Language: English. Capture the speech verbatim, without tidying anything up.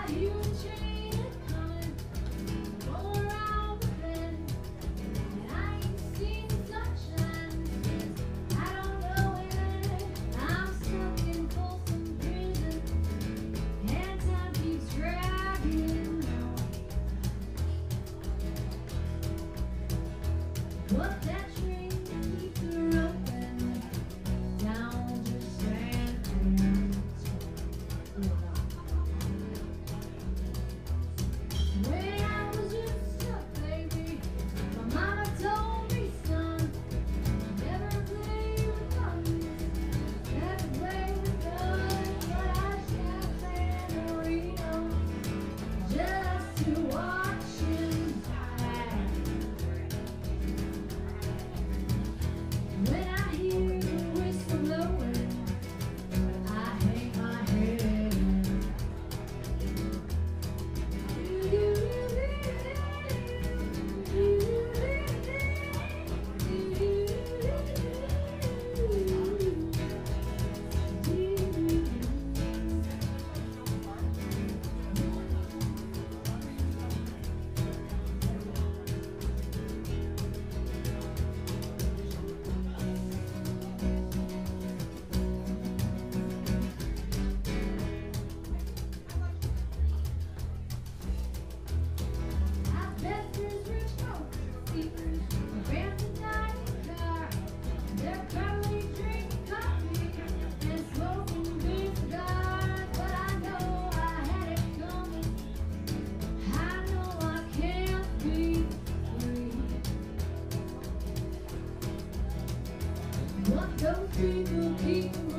What that train keeps her open down to San Francisco. When I was just a baby, my mama told me, son, never play with guns, never play with guns. But I shall San Marino just to watch him die. When I hear the whistle blowing, I hang my head. What those people keep